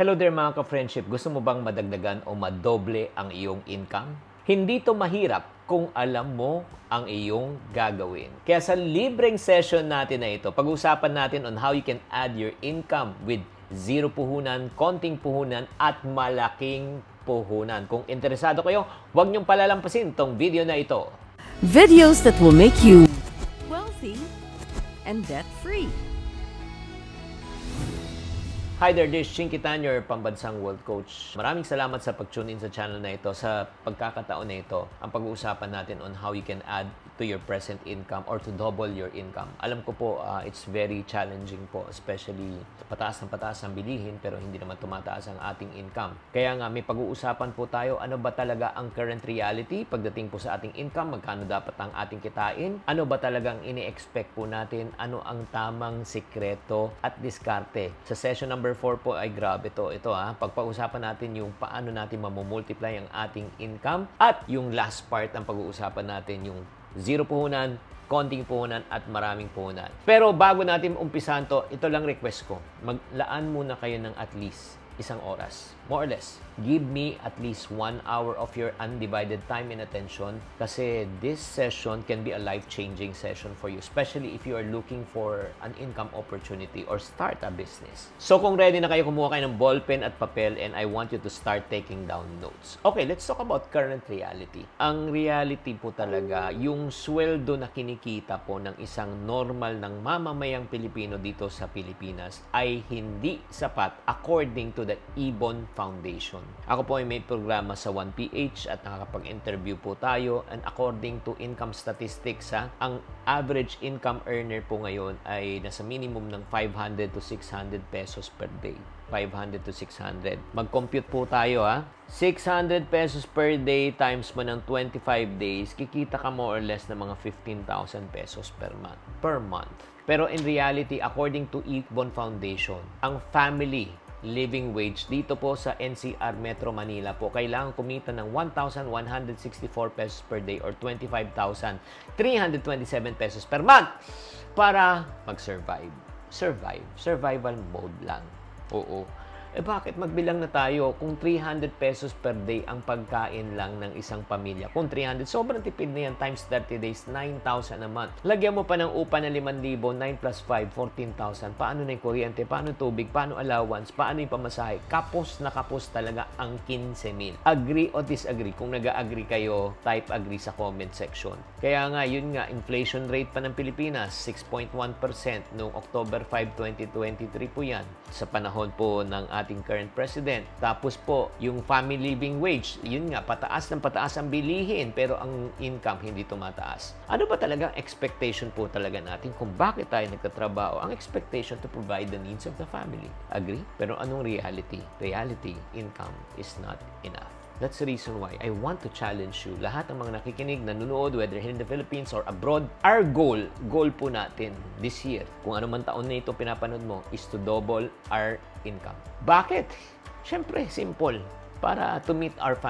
Hello there mga ka-friendship. Gusto mo bang madagdagan o madoble ang iyong income? Hindi to mahirap kung alam mo ang iyong gagawin. Kaya sa libreng session natin na ito, pag-uusapan natin on how you can add your income with zero puhunan, konting puhunan, at malaking puhunan. Kung interesado kayo, huwag niyong palalampasin tong video na ito. Videos that will make you wealthy and debt-free. Hi there, this is Chinky Tan, your pambansang world coach. Maraming salamat sa pag-tune in sa channel na ito. Sa pagkakataon na ito, ang pag-uusapan natin on how you can add to your present income or to double your income. Alam ko po, it's very challenging po, especially pataas ng pataas ang bilihin pero hindi naman tumataas ang ating income. Kaya nga, may pag-uusapan po tayo, ano ba talaga ang current reality pagdating po sa ating income, magkano dapat ang ating kitain, ano ba talagang ini-expect po natin, ano ang tamang sikreto at diskarte. Sa session number 4 po ay grabe ito. Pagpag-usapan natin yung paano natin mamumultiply ang ating income at yung last part ang pag-uusapan natin yung zero puhunan, konting puhunan at maraming puhunan. Pero bago natin umpisahan to, ito lang request ko. Maglaan muna kayo ng at least isang oras. More or less. Give me at least 1 hour of your undivided time and attention kasi this session can be a life-changing session for you, especially if you are looking for an income opportunity or start a business. So kung ready na kayo, kumuha kayo ng ballpen at papel and I want you to start taking down notes. Okay, let's talk about current reality. Ang reality po talaga, yung sweldo na kinikita po ng isang normal ng mamamayang Pilipino dito sa Pilipinas ay hindi sapat according to the Ibon Foundation. Ako po ay may programa sa 1PH at nakakapag-interview po tayo, and according to income statistics, ang average income earner po ngayon ay nasa minimum ng 500 to 600 pesos per day. 500 to 600. Mag-compute po tayo 600 pesos per day times mo ng 25 days, kikita ka more or less ng mga 15,000 pesos per month. Pero in reality, according to Ibon Foundation, ang family living wage dito po sa NCR Metro Manila po kailangan kumita ng 1,164 pesos per day or 25,327 pesos per month para mag-survive. Survival mode lang. Oo. Bakit magbilang na tayo kung 300 pesos per day ang pagkain lang ng isang pamilya? Kung 300, sobrang tipid na yan times 30 days, 9,000 a month. Lagyan mo pa ng upa na 5,000, 9 plus 5, 14,000. Paano na yung kuryente? Paano tubig? Paano allowance? Paano yung pamasahe? Kapos na kapos talaga ang 15,000. Agree o disagree? Kung nag-agree kayo, type agree sa comment section. Kaya nga, yun nga, inflation rate pa ng Pilipinas, 6.1% noong October 5, 2023 po yan. Sa panahon po ng ating current president. Tapos po, yung family living wage, yun nga, pataas ng pataas ang bilihin, pero ang income hindi tumataas. Ano ba talagang expectation po talaga natin kung bakit tayo nagtatrabaho? Ang expectation to provide the needs of the family. Agree? Pero anong reality? Reality, income is not enough. That's the reason why I want to challenge you. Lahat ng mga nakikinig, nanonood, whether here in the Philippines or abroad, our goal po natin this year, kung ano man taon na ito pinapanood mo, is to double our income. Bakit? Siyempre, simple. Para to meet our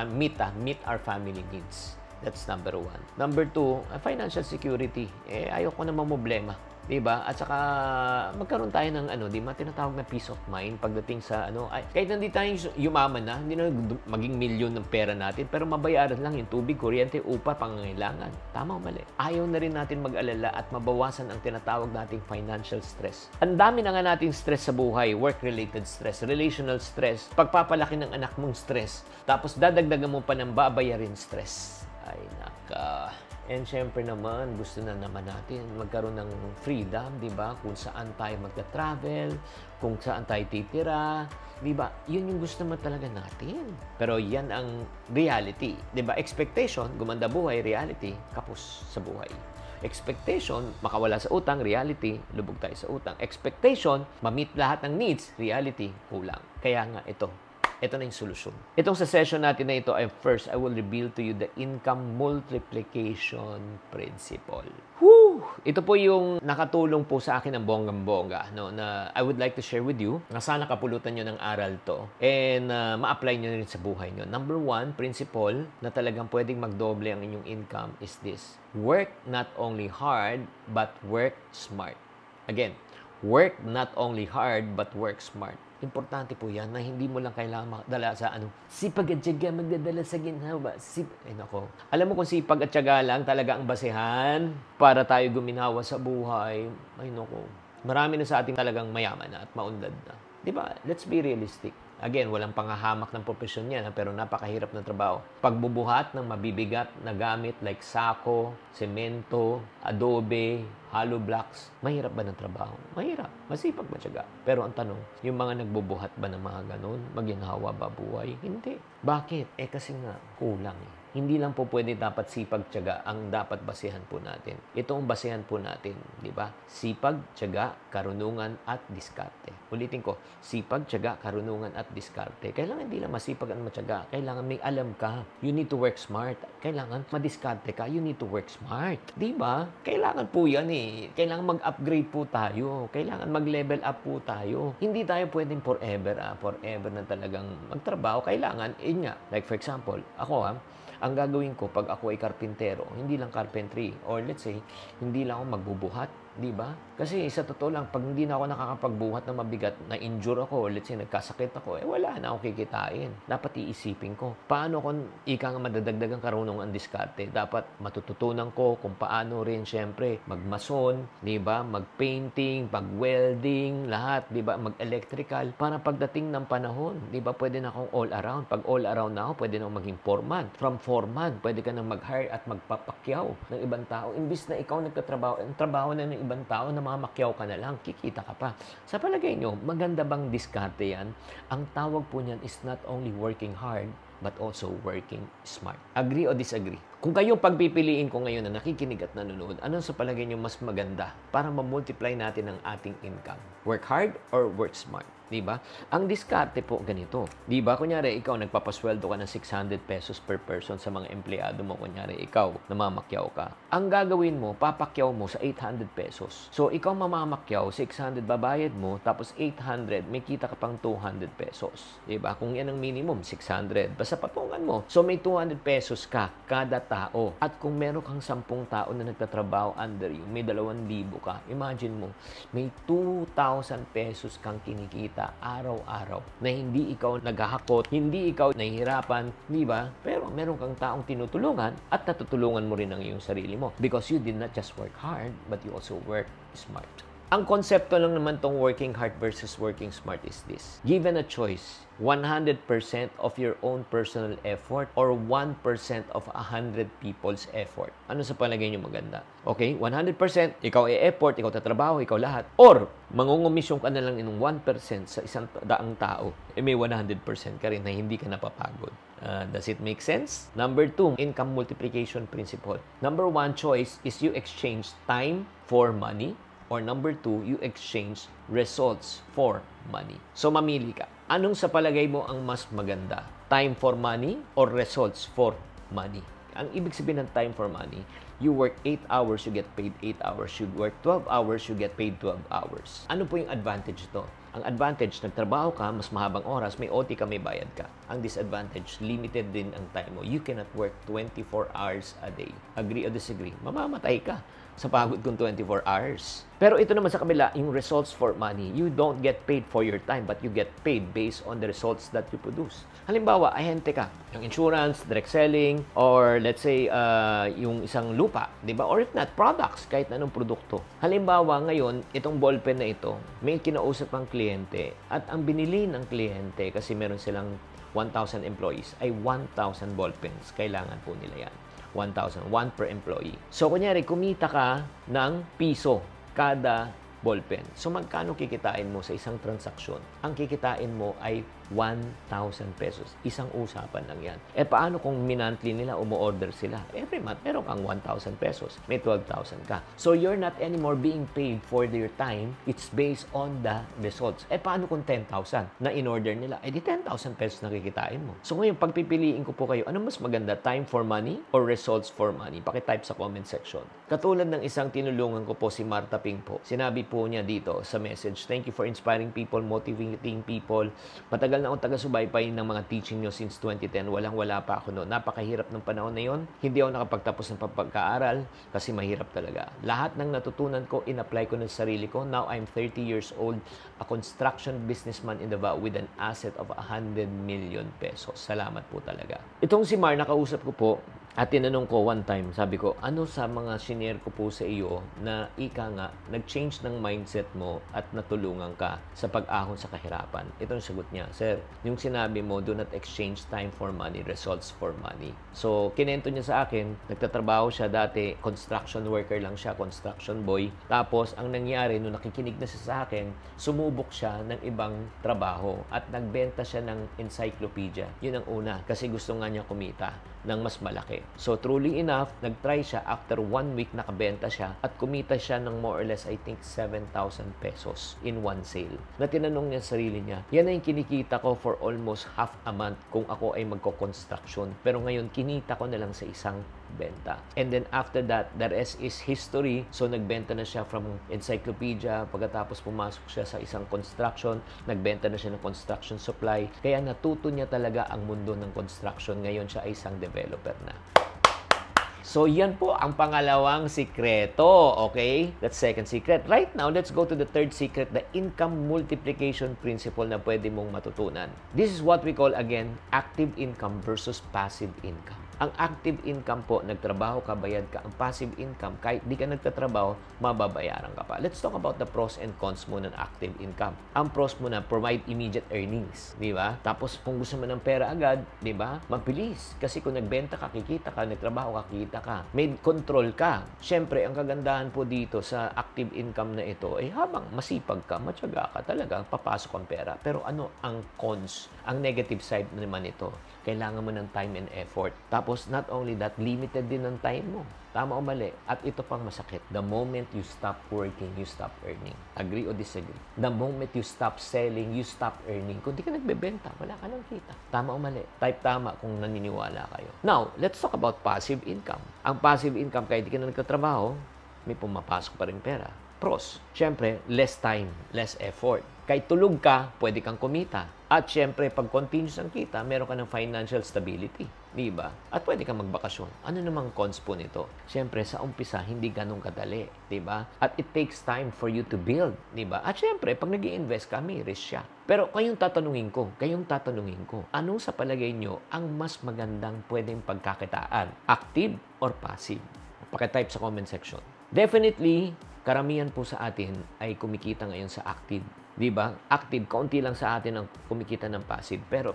family needs. That's number 1. Number 2, financial security. Ayoko na mamblema. Diba? At saka magkaroon tayo ng tinatawag na peace of mind pagdating sa kahit hindi tayo yumaman na, hindi na maging milyon ng pera natin, pero mabayaran lang yung tubig, kuryente, upa, pangangailangan. Tama o mali? Ayaw na rin natin mag-alala at mabawasan ang tinatawag nating financial stress. Ang dami na nga nating stress sa buhay, work-related stress, relational stress, pagpapalaki ng anak mong stress, tapos dadagdagan mo pa ng babayarin stress. Ay, naka. And syempre naman, gusto na naman natin magkaroon ng freedom, di ba? Kung saan tayo magta-travel, kung saan tayo titira, di ba? Yun yung gusto naman talaga natin. Pero yan ang reality, di ba? Expectation, gumanda buhay, reality, kapos sa buhay. Expectation, makawala sa utang, reality, lubog tayo sa utang. Expectation, ma-meet lahat ng needs, reality, kulang. Kaya nga ito na yung solusyon. Itong sa session natin na ito ay first, I will reveal to you the income multiplication principle. Ito po yung nakatulong po sa akin ng bonggang-bongga, na I would like to share with you, na sana kapulutan nyo ng aral to and ma-apply nyo rin sa buhay nyo. Number 1, principle na talagang pwedeng magdoble ang inyong income is this. Work not only hard, but work smart. Again, Work not only hard, but work smart. Importante po yan na hindi mo lang kailangan makadala sa sipag at tiyaga magdadala sa ginhawa. Ay nako. Alam mo kung sipag at tiyaga lang talaga ang basehan para tayo guminhawa sa buhay. Ay nako. Marami na sa ating talagang mayaman na at maunlad na. Diba? Let's be realistic. Again, walang panghahamak ng profesyon yan, pero napakahirap ng trabaho. Pagbubuhat ng mabibigat na gamit like sako, semento, adobe, hollow blocks, mahirap ba ng trabaho? Mahirap. Masipag matyaga. Pero ang tanong, yung mga nagbubuhat ba ng mga ganun, maginhawa ba buhay? Hindi. Bakit? Kasi nga, kulang eh. Hindi lang po pwede dapat sipag, tiyaga ang dapat basehan po natin. Ito ang basehan po natin, di ba? Sipag, tiyaga, karunungan at diskarte. Ulitin ko, sipag, tiyaga, karunungan at diskarte. Kailangan hindi lang masipag at matyaga. Kailangan may alam ka. You need to work smart. Kailangan madiskarte ka. You need to work smart. Di ba? Kailangan po yan eh. Kailangan mag-upgrade po tayo. Kailangan mag-level up po tayo. Hindi tayo pwedeng forever na talagang magtrabaho. Kailangan, nga. Like for example, ako ang gagawin ko pag ako ay karpintero, hindi lang carpentry, or let's say, hindi lang ako magbubuhat, di ba? Kasi sa totoo lang, pag hindi na ako nakakapagbuhat ng mabigat, na-injure ako, or let's say, nagkasakit ako, wala na akong kikitain. Dapat iisipin ko, paano kung ika nga madadagdagang karunong ang diskarte? Dapat matututunan ko kung paano rin, syempre, magmason, di ba? Mag-painting, mag-welding, lahat, di ba? Mag-electrical, para pagdating ng panahon, di ba? Pwede na akong all around. Pag all around na ako, pwede na akong maging foreman. From foreman, pwede ka nang mag-hire at magpapakyaw ng ibang tao. Imbis na ikaw nagkatrabaho, ang trabaho na ng ibang tao na mamakyaw ka na lang, kikita ka pa. Sa palagay nyo, maganda bang diskarte yan? Ang tawag po niyan is not only working hard, but also working smart. Agree o disagree? Kung kayong pagpipiliin ko ngayon na nakikinig at nanonood, anong sa palagay nyo mas maganda para ma-multiply natin ang ating income? Work hard or work smart? Diba? Ang diskarte po ganito. Diba? Kunyari, ikaw nagpapasweldo ka ng 600 pesos per person sa mga empleyado mo. Kunyari, ikaw, namamakyaw ka. Ang gagawin mo, papakyaw mo sa 800 pesos. So, ikaw mamamakyaw, 600 babayad mo, tapos 800, may kita ka pang 200 pesos. Diba? Kung yan ang minimum, 600. Basta patungan mo. So, may 200 pesos ka kada tao. At kung meron kang 10 tao na nagtatrabaho under you, may 2,000 ka. Imagine mo, may 2,000 pesos kang kinikita araw-araw na hindi ikaw naghahakot, hindi ikaw nahihirapan, di ba? Pero meron kang taong tinutulungan at natutulungan mo rin ang iyong sarili mo because you did not just work hard, but you also work smart. Ang konsepto lang naman tong working hard versus working smart is this. Given a choice, 100% of your own personal effort or 1% of 100 people's effort. Ano sa palagay nyo maganda? Okay, 100%, ikaw e-effort, ikaw tatrabaho, ikaw lahat. Or, mangungumisyon ka na lang ng 1% sa isang daang tao, may 100% ka rin na hindi ka napapagod. Does it make sense? Number 2, income multiplication principle. Number 1 choice is you exchange time for money. Or number 2, you exchange results for money. So, mamili ka. Anong sa palagay mo ang mas maganda? Time for money or results for money? Ang ibig sabihin ng time for money, you work 8 hours, you get paid 8 hours. You work 12 hours, you get paid 12 hours. Ano po yung advantage ito? Ang advantage, nagtrabaho ka, mas mahabang oras, may OT ka, may bayad ka. Ang disadvantage, limited din ang time mo. You cannot work 24 hours a day. Agree or disagree? Mamamatay ka sa pagod kung 24 hours. Pero ito naman sa kabila, yung results for money. You don't get paid for your time, but you get paid based on the results that you produce. Halimbawa, ahente ka. Yung insurance, direct selling, or let's say, yung isang lupa, di ba? Or if not, products, kahit na anong produkto. Halimbawa, ngayon, itong ballpen na ito, may kinausap ang kliyente, at ang binili ng kliyente, kasi meron silang 1,000 employees, ay 1,000 ballpens. Kailangan po nila yan. 1,000, 1 per employee. So, kunyari, kumita ka ng piso kada ballpen. So, magkano kikitain mo sa isang transaksyon? Ang kikitain mo ay 1,000 pesos. Isang usapan lang yan. Paano kung minantly nila, umu-order sila? Every month, meron kang 1,000 pesos. May 12,000 ka. So, you're not anymore being paid for your time. It's based on the results. Paano kung 10,000 na in-order nila? Di 10,000 pesos na kikitain mo. So, ngayon, pagpipiliin ko po kayo, ano mas maganda? Time for money or results for money? Pakitype sa comment section. Katulad ng isang tinulungan ko po si Marta Ping po. Sinabi po niya dito sa message. Thank you for inspiring people, motivating people. Matagal na akong taga-subaybay ng mga teaching nyo since 2010. Walang-wala pa ako noon. Napakahirap ng panahon na yon. Hindi ako nakapagtapos ng pagkaaral kasi mahirap talaga. Lahat ng natutunan ko, in-apply ko na sa sarili ko. Now, I'm 30 years old, a construction businessman in Davao with an asset of 100 million pesos. Salamat po talaga. Itong si Mar, nakausap ko po, at tinanong ko one time, sabi ko, ano sa mga senior ko po sa iyo na ika nga, nag-change ng mindset mo at natulungan ka sa pag-ahon sa kahirapan? Ito ang sagot niya, Sir, yung sinabi mo, do not exchange time for money, results for money. So, kinento niya sa akin, nagtatrabaho siya dati, construction worker lang siya, construction boy. Tapos, ang nangyari, nung nakikinig na siya sa akin, sumubok siya ng ibang trabaho at nagbenta siya ng encyclopedia. Yun ang una, kasi gusto nga niya kumita ng mas malaki. So, truly enough, nag-try siya. After 1 week, nakabenta siya at kumita siya ng more or less, I think, 7,000 pesos in one sale. Na tinanong niya sa sarili niya, yan na yung kinikita ko for almost half a month kung ako ay magko-construction. Pero ngayon, kinita ko na lang sa isang benta. And then after that, the rest is history. So, nagbenta na siya from encyclopedia. Pagkatapos pumasok siya sa isang construction, nagbenta na siya ng construction supply. Kaya natuto niya talaga ang mundo ng construction. Ngayon siya ay isang developer na. So, yan po ang pangalawang sikreto. Okay? That's second secret. Right now, let's go to the third secret, the income multiplication principle na pwede mong matutunan. This is what we call, again, active income versus passive income. Ang active income po, nagtrabaho ka, bayad ka. Ang passive income, kahit di ka nagtatrabaho, mababayaran ka pa. Let's talk about the pros and cons mo ng active income. Ang pros mo na, provide immediate earnings. Di ba? Tapos, kung gusto mo ng pera agad, di ba? Mabilis. Kasi kung nagbenta ka, kikita ka, nagtrabaho ka, kikita ka. May control ka. Siyempre, ang kagandahan po dito sa active income na ito, ay habang masipag ka, matyaga ka, talaga papasok ang pera. Pero ano ang cons? Ang negative side naman ito, kailangan mo ng time and effort. Tapos, not only that, limited din ang time mo. Tama o mali? At ito pang masakit. The moment you stop working, you stop earning. Agree o disagree? The moment you stop selling, you stop earning. Kung di ka nagbebenta, wala ka nang kita. Tama o mali? Type tama kung naniniwala kayo. Now, let's talk about passive income. Ang passive income, kahit di ka na nagtatrabaho, may pumapasok pa rin pera. Pros, syempre, less time, less effort. Kahit tulog ka, pwede kang kumita. At syempre, pag continuous ang kita, meron ka ng financial stability. Di ba? At pwede kang magbakasyon. Ano namang cons po nito? Syempre, sa umpisa, hindi ganun kadali. Di ba? At it takes time for you to build. Di ba? At syempre, pag nag-i-invest ka, may risk siya. Pero kayong tatanungin ko, ano sa palagay nyo ang mas magandang pwedeng pagkakitaan? Active or passive? Pakitype sa comment section. Definitely, karamihan po sa atin ay kumikita ngayon sa active. Diba? Active, kaunti lang sa atin ang kumikita ng passive. Pero,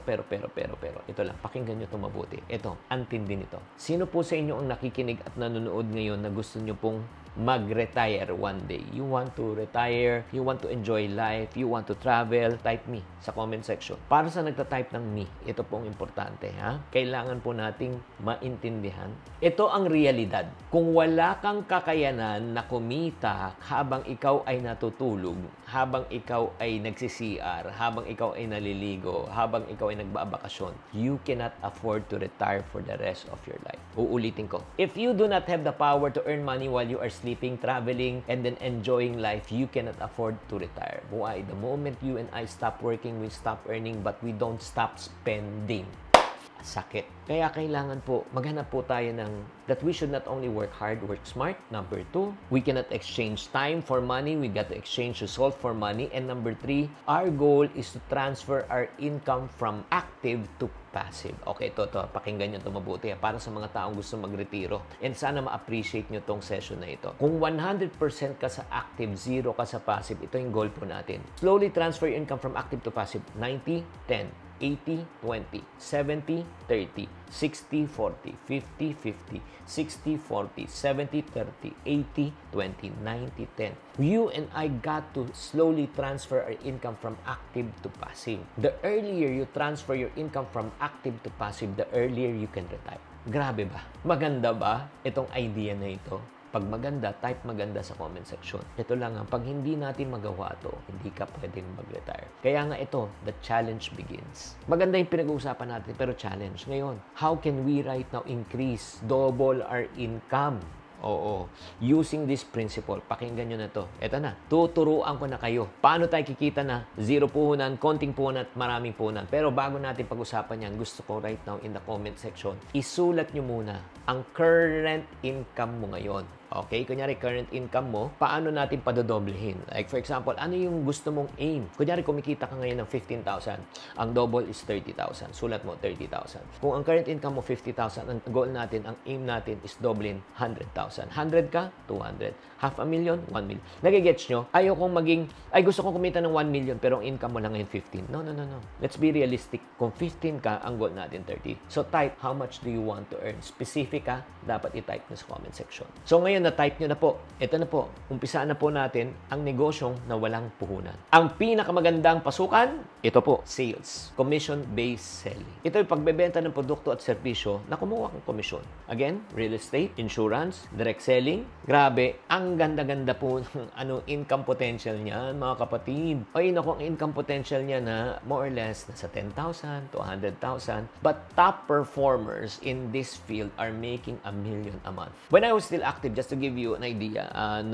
ito lang, pakinggan nyo ito mabuti. Ito, antindi nito. Sino po sa inyo ang nakikinig at nanonood ngayon na gusto nyo pong mag-retire one day? You want to retire, you want to enjoy life, you want to travel, type me sa comment section. Para sa nagta-type ng me, ito pong importante, ha? Kailangan po nating maintindihan. Ito ang realidad. Kung wala kang kakayanan na kumita habang ikaw ay natutulog, habang ikaw ay nagsi-CR, habang ikaw ay naliligo, habang ikaw ay nagbabakasyon, you cannot afford to retire for the rest of your life. Uulitin ko. If you do not have the power to earn money while you are sleeping, traveling, and then enjoying life, you cannot afford to retire. Why? The moment you and I stop working, we stop earning, but we don't stop spending. Sakit. Kaya kailangan po, maghanap po tayo ng that we should not only work hard, work smart. Number 2, we cannot exchange time for money. We got to exchange result for money. And number 3, our goal is to transfer our income from active to passive. Okay, ito, pakinggan nyo ito mabuti para sa mga taong gusto magretiro. And sana ma-appreciate nyo tong session na ito. Kung 100% ka sa active, 0 ka sa passive, ito yung goal po natin. Slowly transfer your income from active to passive. 90-10. 80-20, 70-30, 60-40, 50-50, 60-40, 70-30, 80-20, 90-10. You and I got to slowly transfer our income from active to passive. The earlier you transfer your income from active to passive, the earlier you can retire. Grabe ba? Maganda ba itong idea na ito? Pag maganda, type maganda sa comment section. Ito lang pag hindi natin magawa to, hindi ka pwedeng mag-retire. Kaya nga ito, the challenge begins. Maganda yung pinag-uusapan natin, pero challenge. Ngayon, how can we right now increase, double our income? Oo. Using this principle, pakinggan nyo na to. Ito na, tuturuan ko na kayo. Paano tayo kikita na zero puhunan, konting puhunan at maraming puhunan. Pero bago natin pag-usapan yan, gusto ko right now in the comment section, isulat nyo muna ang current income mo ngayon. Okay? Kunyari, current income mo, paano natin padodoblehin? Like, for example, ano yung gusto mong aim? Kunyari, kumikita ka ngayon ng 15,000. Ang double is 30,000. Sulat mo, 30,000. Kung ang current income mo, 50,000, ang goal natin, ang aim natin is doubling 100,000. 100 ka, 200. Half a million, 1 million. Nagigets nyo? Ayaw kong maging, gusto kong kumita ng 1 million, pero ang income mo lang ngayon 15. No. Let's be realistic. Kung 15 ka, ang goal natin 30. So, type, how much do you want to earn? Specific ka, dapat i-type nyo sa comment section. So, ngayon, na-type nyo na po. Ito na po. Umpisaan na po natin ang negosyong na walang puhunan. Ang pinakamagandang pasukan, ito po, sales. Commission-based selling. Ito yung pagbebenta ng produkto at serbisyo na kumuha kang komisyon. Again, real estate, insurance, direct selling. Grabe, ang ganda-ganda po ng income potential niyan, mga kapatid. Ay, naku, ang income potential niya na more or less nasa 10,000 to 100,000. But top performers in this field are making $1 million a month. When I was still active, just to give you an idea,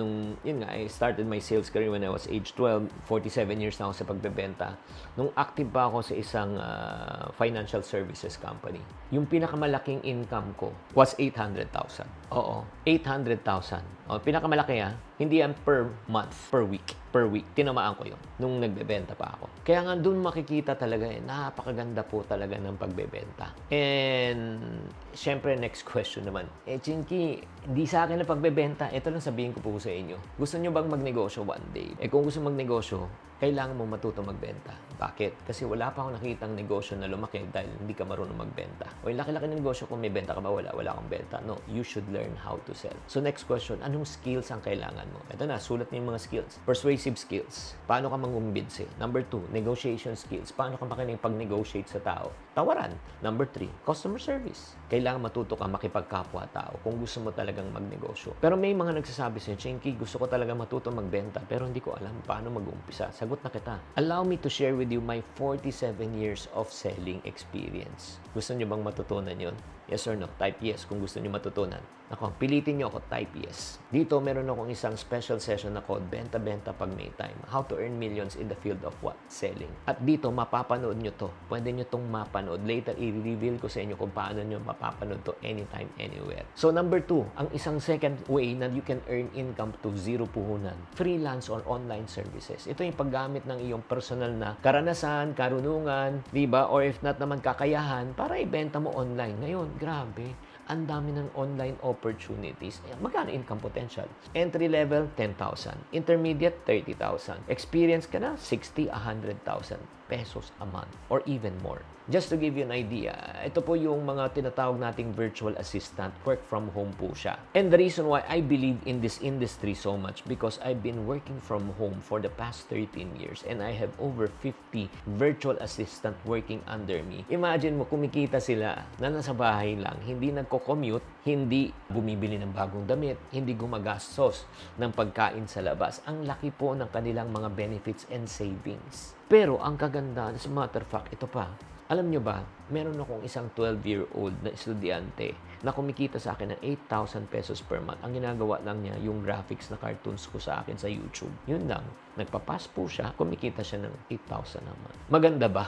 I started my sales career when I was age 12, 47 years na ako sa pagbebenta. Nung active pa ako sa isang financial services company, yung pinakamalaking income ko was 800,000. Oo, 800,000. Pinakamalaki hindi yan per month, per week. Tinamaan ko yun nung nagbebenta pa ako. Kaya nga doon makikita talaga napakaganda po talaga ng pagbebenta. And syempre, next question naman. Chinky, di sa akin na pagbebenta, ito lang sabihin ko po sa inyo. Gusto nyo bang magnegosyo one day? Kung gusto magnegosyo, kailangan mo matuto magbenta. Bakit? Kasi wala pa akong nakitang negosyo na lumaki dahil hindi ka marunong magbenta. O yung laki-laki ng negosyo, kung may benta ka ba, wala kang benta. No, you should learn how to sell. So next question, anong skills ang kailangan mo? Ito na, sulat niyo yung mga skills. Persuasive skills. Paano ka mangumbinsi? Number 2, negotiation skills. Paano ka makipag-negotiate sa tao? Tawaran. Number 3, customer service. Kailangan matuto ka makipagkapwa-tao kung gusto mo talagang magnegosyo. Pero may mga nagsasabi sa'yo, Chinky, gusto ko talaga matuto magbenta pero hindi ko alam paano mag-umpisa. Sagot na kita. Allow me to share with you my 47 years of selling experience. Gusto niyo bang matutunan yon? Yes or no? Type yes kung gusto niyo matutunan. Ako, pilitin niyo ako, type yes. Dito, meron akong isang special session na called Benta-Benta Pag May Time. How to earn millions in the field of what? Selling. At dito, mapapanood niyo to. Pwede niyo tong mapanood. Later, i-reveal ko sa inyo kung paano niyo mapapanood to anytime, anywhere. So, number 2, ang isang second way na you can earn income to zero puhunan. Freelance or online services. Ito yung paggamit ng iyong personal na karanasan, karunungan, diba? Or if not naman kakayahan, para ibenta mo online. Ngayon, grabe. Ang dami ng online opportunities. Magkano income potential? Entry level, 10,000. Intermediate, 30,000. Experience ka na, 60, 100,000 pesos a month or even more. Just to give you an idea, ito po yung mga tinatawag nating virtual assistant. Work from home po siya. And the reason why I believe in this industry so much because I've been working from home for the past 13 years and I have over 50 virtual assistant working under me. Imagine mo, kumikita sila na nasa bahay lang, hindi nagko-commute, hindi bumibili ng bagong damit, hindi gumagastos ng pagkain sa labas. Ang laki po ng kanilang mga benefits and savings. Pero ang kagandahan, as a matter of fact, ito pa, alam nyo ba, meron akong isang 12-year-old na estudyante na kumikita sa akin ng 8,000 pesos per month. Ang ginagawa lang niya, yung graphics na cartoons ko sa akin sa YouTube. Yun lang. Nagpapass po siya, kumikita siya ng 8,000 naman. Maganda ba?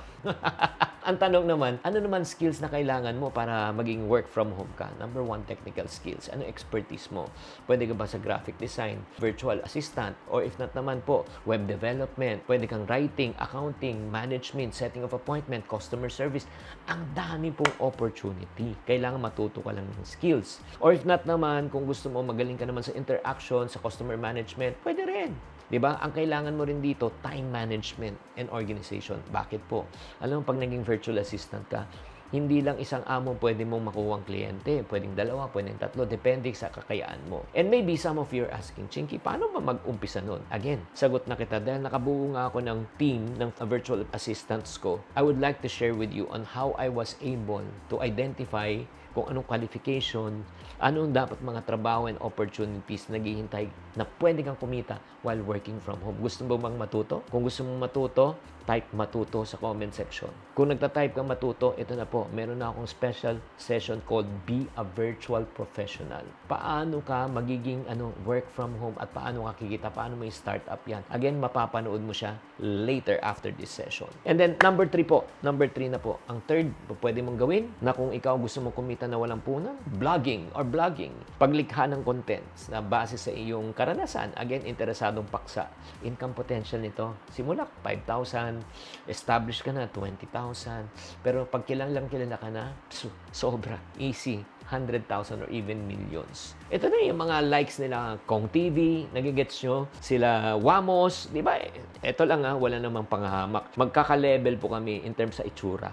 Ang tanong naman, ano naman skills na kailangan mo para maging work from home ka? Number 1, technical skills. Ano expertise mo? Pwede ka ba sa graphic design, virtual assistant, or if not naman po, web development. Pwede kang writing, accounting, management, setting of appointment, customer service. Ang dami pong opportunity. Kailangan matuto ka lang ng skills. Or if not naman, kung gusto mo magaling ka naman sa interaction, sa customer management, pwede rin. Diba? Ang kailangan mo rin dito, time management and organization. Bakit po? Alam mo, pag naging virtual assistant ka, hindi lang isang amo pwede mong makuha ang kliyente. Pwedeng 2, pwedeng 3. Depende sa kakayaan mo. And maybe some of you are asking, Chinky, paano ba mag-umpisa nun? Again, sagot na kita. Dahil nakabuo nga ako ng team ng virtual assistants ko, I would like to share with you on how I was able to identify kung anong qualification, anong dapat mga trabaho and opportunities naghihintay na pwede kang kumita while working from home. Gusto mo bang matuto? Kung gusto mong matuto, type matuto sa comment section. Kung nagta-type kang matuto, ito na po. po, meron na akong special session called Be a Virtual Professional. Paano ka magiging work from home at paano ka kikita, paano may startup yan. Again, mapapanood mo siya later after this session. And then, number 3 na po. Ang third, pwede mong gawin na kung ikaw gusto mong kumita na walang punan, blogging. Paglikha ng contents na base sa iyong karanasan. Again, interesadong paksa. Income potential nito, simula 5,000, establish ka na 20,000. Pero pag kilala ka na, sobra, easy. 100,000 or even millions. Ito na yung mga likes nila Kong TV, nagigets nyo, sila Wamos, di ba? Ito lang wala namang panghahamak. Magkaka-level po kami in terms sa itsura.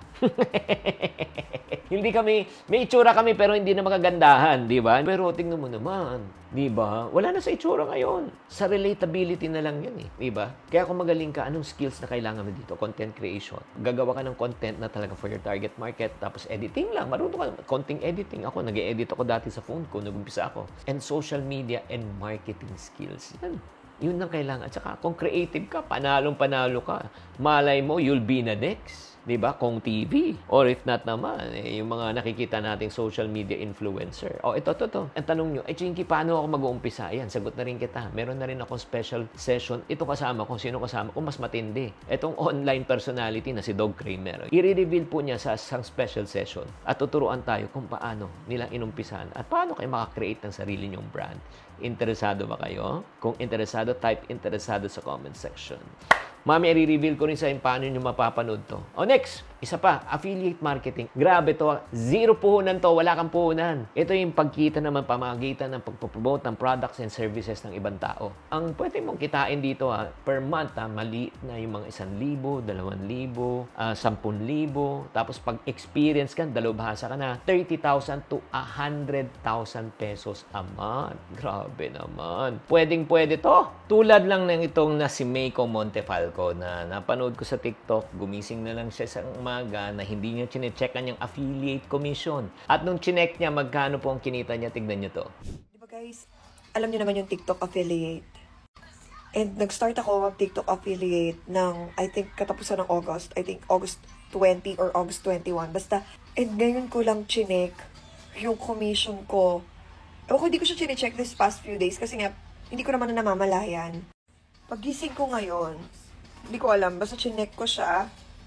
May itsura kami pero hindi na magagandahan, di ba? Pero tingnan mo naman, di ba? Wala na sa itsura ngayon. Sa relatability na lang yan di ba? Kaya kung magaling ka, anong skills na kailangan mo dito? Content creation. Gagawa ka ng content na talaga for your target market, tapos editing lang. Marunong ka, konting editing. Ako, nag-edit ako dati sa phone ko, nag-umpisa ako. And social media and marketing skills. Yun ang kailangan. At saka, kung creative ka, panalo ka. Malay mo, you'll be the next. Diba? Kong TV. Or if not naman, yung mga nakikita nating social media influencer. Ito. Ang tanong nyo, Chinky, paano ako mag-uumpisa? Ayan, sagot na rin kita. Meron na rin akong special session. Ito kasama ko. Sino kasama ko? Mas matindi. Itong online personality na si Dog Kramer. I-reveal po niya sa isang special session. At tuturuan tayo kung paano nila inumpisan at paano kayo makakreate ng sarili nyong brand. Interesado ba kayo? Kung interesado, type interesado sa comment section. Mami, i-reveal ko rin sa inyo paano nyo mapapanood to. Next, isa pa, affiliate marketing. Grabe to. Zero puhunan to. Wala kang puhunan. Ito yung pagkita naman pamagitan ng pagpapromote ng products and services ng ibang tao. Ang pwede mong kitain dito per month, maliit na yung mga 1,000, 2,000, 10,000. Tapos pag experience ka, dalubhasa ka na, 30,000 to 100,000 pesos a month. Grabe naman. Pwede to. Tulad lang ng itong na si Meiko Montefalco na napanood ko sa TikTok, gumising na lang siya sa umaga na hindi niya chinechekan yung affiliate commission. At nung chinek niya, magkano po ang kinita niya, tignan niyo to. Di ba guys, alam niyo naman yung TikTok affiliate. And nag-start ako mag TikTok affiliate ng, I think, katapusan ng August. I think August 20 or August 21. Basta, and ngayon ko lang chinek yung commission ko. Ako, hindi ko siya chinecheck this past few days kasi nga, hindi ko naman na namamalayan. Pagising ko ngayon, hindi ko alam, basta chinek ko siya.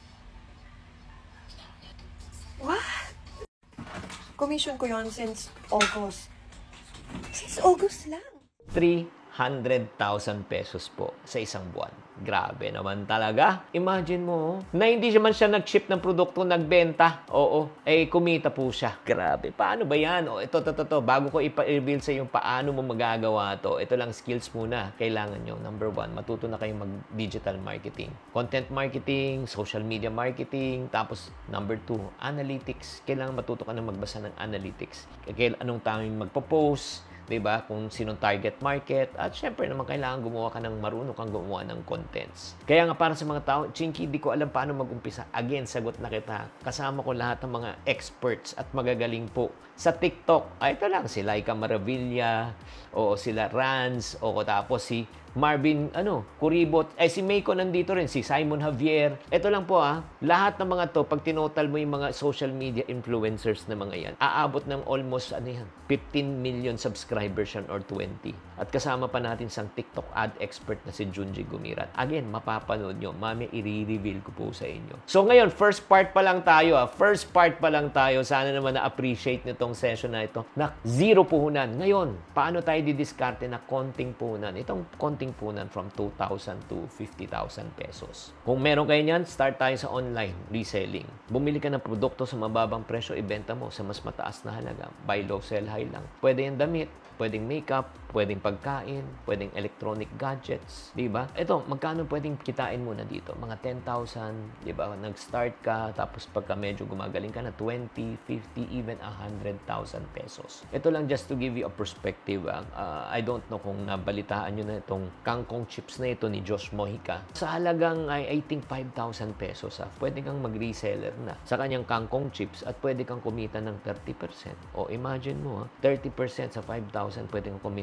What? Commission ko yon since August. Since August lang. 300,000 pesos po sa isang buwan. Grabe naman talaga. Imagine mo, na hindi man siya nag-ship ng produkto, nagbenta. Kumita po siya. Grabe. Paano ba yan? Ito. Bago ko ipa-reveal sa iyo paano mo magagawa to, ito lang skills muna. Kailangan nyo. Number 1, matuto na kayong mag-digital marketing. Content marketing, social media marketing. Tapos, number 2, analytics. Kailangan matuto ka na magbasa ng analytics. Anong timing magpo-post, diba? Kung sinong target market. At syempre naman, kailangan gumawa ka ng marunong kang gumawa ng contents. Kaya nga para sa mga tao, Chinky, di ko alam paano mag-umpisa. Again, sagot na kita. Kasama ko lahat ng mga experts at magagaling po sa TikTok. Ito lang, si Laika Maravilla, o sila Ranz, o tapos si Marvin, Kuribot, si Meiko nandito rin, si Simon Javier. Ito lang po lahat ng mga to, pag tinotal mo yung mga social media influencers na mga yan, aabot ng almost, 15 million subscribers yan or 20. At kasama pa natin sang TikTok ad expert na si Junji Gumirat. Again, mapapanood nyo. Mami, i-reveal ko po sa inyo. So ngayon, first part pa lang tayo. First part pa lang tayo. Sana naman na-appreciate nitong session na ito na zero puhunan. Ngayon, paano tayo didiskarte na konting puhunan? Itong konting puhunan from 2,000 to 50,000 pesos. Kung meron kayo niyan, start tayo sa online reselling. Bumili ka ng produkto sa mababang presyo, ibenta mo sa mas mataas na halaga. Buy low, sell high lang. Pwede yung damit, pwedeng makeup, pwedeng pagkain, pwedeng electronic gadgets, di ba? Ito, magkano pwedeng kitain mo na dito? Mga 10,000, di ba? Nag-start ka, tapos pagka medyo gumagaling ka na 20, 50, even 100,000 pesos. Ito lang just to give you a perspective. I don't know kung nabalitaan nyo na itong kangkong chips na ito ni Josh Mojica. Sa halagang, I think 5,000 pesos, pwede kang mag-reseller na sa kanyang kangkong chips at pwede kang kumita ng 30%. O imagine mo, 30% sa 5,000, pwede kang kumita ng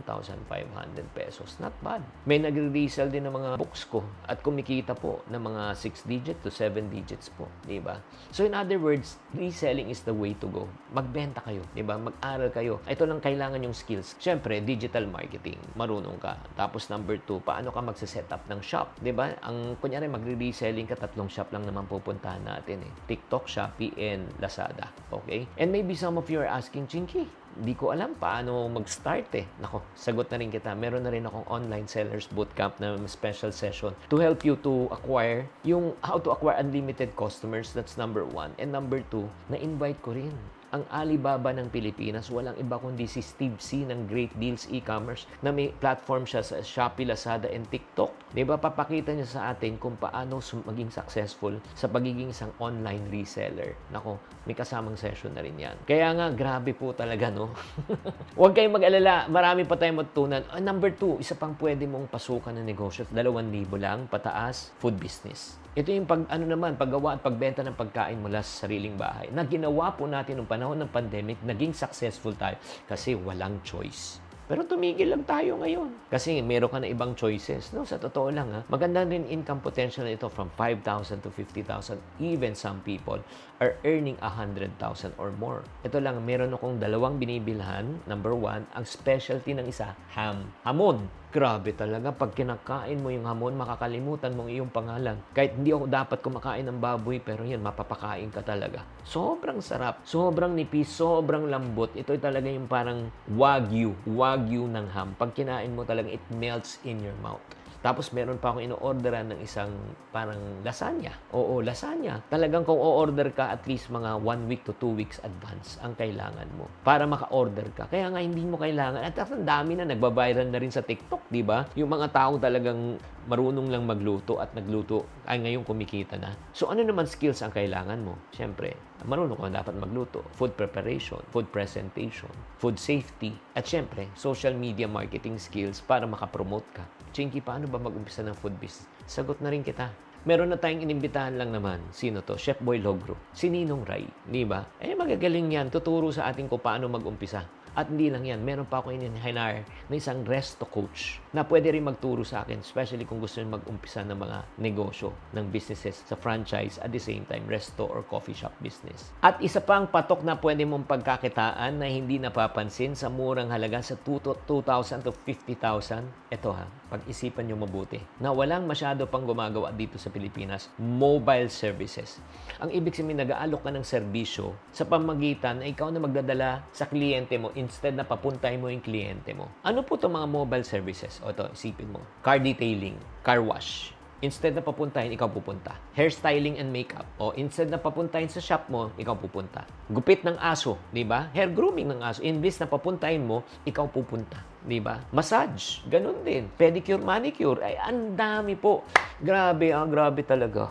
1,500 pesos. Not bad. May nagre-resell din ng mga books ko at kumikita po ng mga 6 digit to 7 digits po. Diba? So in other words, reselling is the way to go. Magbenta kayo. Diba? Mag-aral kayo. Ito lang kailangan yung skills. Siyempre, digital marketing. Marunong ka. Tapos number 2, paano ka magse-set up ng shop? Diba? Kunyari, magre-reselling ka, 3 shop lang naman pupuntahan natin eh. TikTok, Shopee, and Lazada. Okay? And maybe some of you are asking, Chinky, di ko alam paano mag-start eh. Nako, sagot na rin kita. Meron na rin akong online sellers bootcamp na special session to help you to acquire yung how to acquire unlimited customers. That's number 1. And number 2, na-invite ko rin ang Alibaba ng Pilipinas. Walang iba kundi si Steve C ng Great Deals E-Commerce na may platform siya sa Shopee, Lazada, and TikTok. Diba? Papakita niya sa atin kung paano maging successful sa pagiging isang online reseller. Nako, may kasamang session na rin yan. Kaya nga, grabe po talaga, no? Huwag kayong mag-alala. Marami pa tayong matutunan. Number 2, isa pang pwede mong pasukan ng negosyo. 2,000 lang, pataas, food business. Ito yung paggawa at pagbenta ng pagkain mula sa sariling bahay na ginawa po natin noong panahon ng pandemic, naging successful tayo kasi walang choice. Pero tumigil lang tayo ngayon. Kasi meron ka na ibang choices. No? Sa totoo lang, maganda rin income potential na ito from 5,000 to 50,000. Even some people are earning 100,000 or more. Ito lang, meron akong 2 binibilhan. Number 1, ang specialty ng isa, hamon. Grabe talaga. Pag kinakain mo yung hamon, makakalimutan mong iyong pangalan. Kahit hindi ako dapat kumakain ng baboy, pero yan, mapapakain ka talaga. Sobrang sarap. Sobrang nipis. Sobrang lambot. Ito talaga yung parang wagyu ng ham. Pag kinain mo talaga, it melts in your mouth. Tapos meron pa akong ino-orderan ng isang parang lasagna. Oo, lasagna. Talagang kung o-order ka, at least mga 1 week to 2 weeks advance ang kailangan mo para maka-order ka. Kaya nga hindi mo kailangan. At ang dami na nagbabiral na rin sa TikTok, di ba? Yung mga taong talagang marunong lang magluto at nagluto ay ngayon kumikita na. So ano naman skills ang kailangan mo? Siyempre, marunong ka dapat magluto. Food preparation, food presentation, food safety, at siyempre, social media marketing skills para makapromote ka. Chinky, paano ba mag-umpisa ng food business? Sagot na rin kita. Meron na tayong inimbitahan lang naman. Sino to? Chef Boy Logro. Si Ninong Ray. Di ba? Magagaling yan. Tuturo sa atin kung paano mag-umpisa. At hindi lang yan, meron pa ako in-hire na isang resto coach na pwede rin magturo sa akin, especially kung gusto nyo mag-umpisa ng mga negosyo, ng businesses sa franchise, at the same time, resto or coffee shop business. At isa pang patok na pwede mong pagkakitaan na hindi napapansin sa murang halaga sa 2,000 to 50,000. Ito pag-isipan nyo mabuti na walang masyado pang gumagawa dito sa Pilipinas, mobile services. Ang ibig sabihin, nag-aalok ka ng serbisyo sa pamagitan na ikaw na magdadala sa kliyente mo instead na papuntahin mo yung kliyente mo. Ano po itong mga mobile services? O ito, isipin mo. Car detailing, car wash. Instead na papuntahin, ikaw pupunta. Hairstyling and makeup. O instead na papuntahin sa shop mo, ikaw pupunta. Gupit ng aso, di ba? Hair grooming ng aso. Imbis na papuntahin mo, ikaw pupunta. Di ba? Massage, ganun din. Pedicure, manicure. Ay, ang dami po. Grabe, grabe talaga.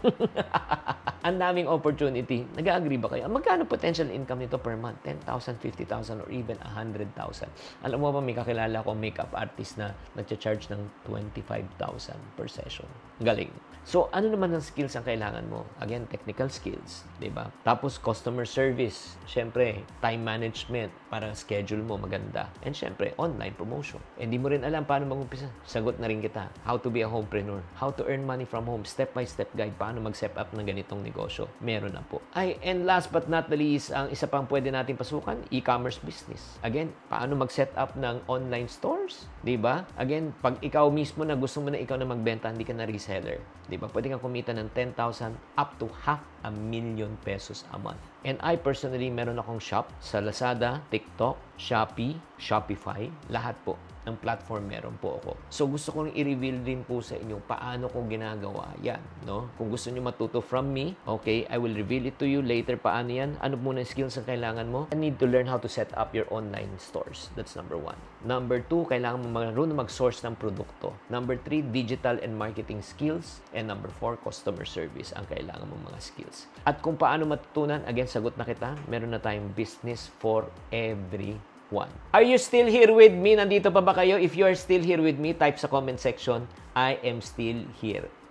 Ang daming opportunity. Nag-agree ba kayo? Magkano potential income nito per month? 10,000, 50,000, or even 100,000. Alam mo ba, may kakilala akong makeup artist na nagcha-charge ng 25,000 per session. Galing. So, ano naman ang skills ang kailangan mo? Again, technical skills, di ba? Tapos, customer service. Siyempre, time management para schedule mo maganda. And siyempre, online promotion. Hindi mo rin alam paano mag-umpisa. Sagot na rin kita. How to be a homepreneur. How to earn money from home. Step-by-step guide. Paano mag-set up ng ganitong negosyo. Meron na po. And last but not the least, ang isa pang pwede natin pasukan, e-commerce business. Again, paano mag-set up ng online stores? Di ba? Again, pag ikaw mismo na gusto mo na ikaw na magbenta, hindi ka na reseller. Di ba? Pwede kang kumita ng 10,000 up to 500,000 pesos a month. And I personally, meron akong shop sa Lazada, TikTok, Shopee, Shopify, lahat po ng platform meron po ako. So gusto kong i-reveal din po sa inyo paano ko ginagawa yan, no? Kung gusto niyo matuto from me, okay, I will reveal it to you later paano yan. Ano muna yung skills ang kailangan mo? I need to learn how to set up your online stores. That's number 1. Number 2, kailangan mo marunong mag-source ng produkto. Number 3, digital and marketing skills. And number 4, customer service ang kailangan mong mga skills. At kung paano matutunan, again, sagot na kita, meron na tayong business for everyone. Are you still here with me? Nandito pa ba kayo? If you are still here with me, type sa comment section, I am still here.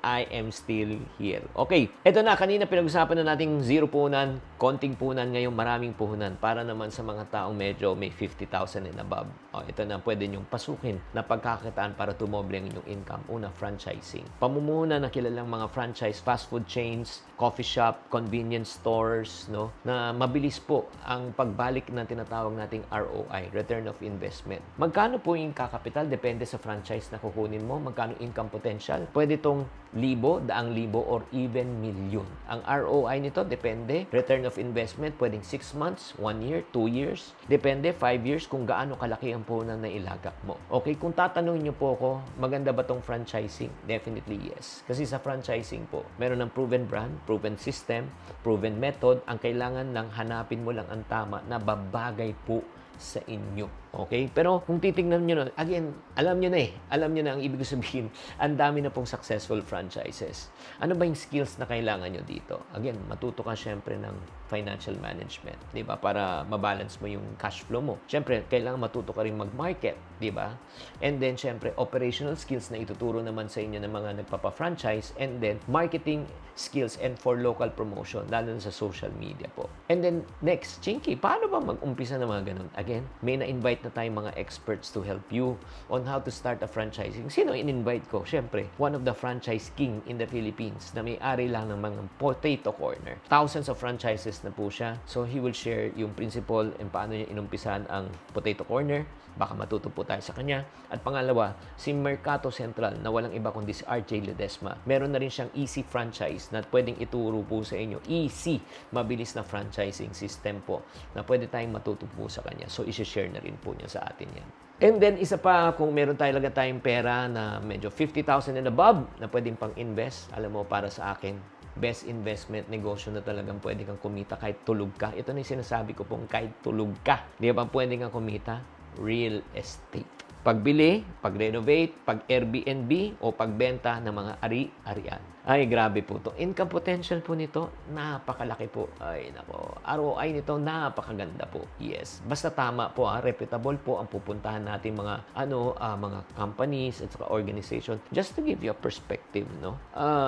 I am still here. Okay, eto na, kanina pinag-usapan na nating zero puhunan, konting puhunan, ngayon maraming puhunan para naman sa mga taong medyo may 50,000 and above. Ito na pwede nyong pasukin na pagkakitaan para tumoble ang inyong income. Una, franchising. Pamumuhunan na kilalang mga franchise, fast food chains, coffee shop, convenience stores, no, na mabilis po ang pagbalik ng tinatawag nating ROI, return of investment. Magkano po yung kakapital? Depende sa franchise na kukunin mo. Magkano income potential? Pwede itong libo, daang libo, or even milyon. Ang ROI nito, depende. Return of investment, pwedeng 6 months, 1 year, 2 years. Depende, 5 years, kung gaano kalaki ang puhunan na ilagak mo. Okay, kung tatanungin niyo po ako, maganda ba tong franchising? Definitely yes. Kasi sa franchising po, meron ng proven brand, proven system, proven method. Ang kailangan lang, hanapin mo lang ang tama na babagay po sa inyo. Okay? Pero kung titingnan nyo na, again, alam nyo na Alam nyo na ang ibig sabihin. Ang dami na pong successful franchises. Ano ba yung skills na kailangan nyo dito? Again, matuto ka syempre ng financial management. Di ba? Para mabalance mo yung cash flow mo. Syempre, kailangan matuto ka rin mag-market. Di ba? And then, syempre, operational skills na ituturo naman sa inyo ng mga nagpapa-franchise. And then, marketing skills and for local promotion, lalo na sa social media po. And then, next, Chinky, paano ba mag-umpisa ng mga ganun? Again, may na-invite na tayong mga experts to help you on how to start a franchising. Sino in-invite ko? Siyempre, one of the franchise king in the Philippines na may-ari lang ng mga Potato Corner. Thousands of franchises na po siya. So, he will share yung principle and paano niya inumpisan ang Potato Corner. Baka matuto po tayo sa kanya. At pangalawa, si Mercato Central na walang iba kundi si RJ Ledesma. Meron na rin siyang easy franchise na pwedeng ituro po sa inyo. Easy, mabilis na franchising system po na pwede tayong matuto po sa kanya. So, isi-share na rin po niya sa atin yan. And then, isa pa, kung meron talaga tayong pera na medyo 50,000 and above na pwedeng pang-invest, alam mo, para sa akin, best investment negosyo na talagang pwede kang kumita kahit tulog ka. Ito na yung sinasabi ko pong kahit tulog ka. Di ba pwede kang kumita? Real estate. Pagbili, pag-renovate, pag-Airbnb o pagbenta ng mga ari-arian. Ay, grabe po to. Income potential po nito, napakalaki po. Ay, nako. ROI nito, napakaganda po. Yes. Basta tama po, reputable po ang pupuntahan natin mga, mga companies at saka organization. Just to give you a perspective, no?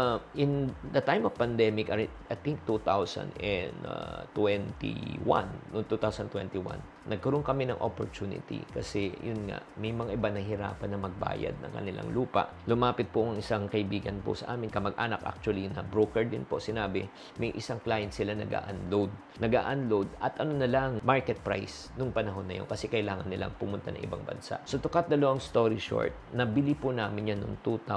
In the time of pandemic, I think 2021, nagkaroon kami ng opportunity kasi yun nga, may mga iba na hirapan na magbayad ng kanilang lupa. Lumapit po ang isang kaibigan po sa amin, kamag-anak actually na broker din po, sinabi, may isang client sila nag-unload at na lang, market price nung panahon na yun kasi kailangan nilang pumunta na ibang bansa. So to cut the long story short, nabili po namin yan noong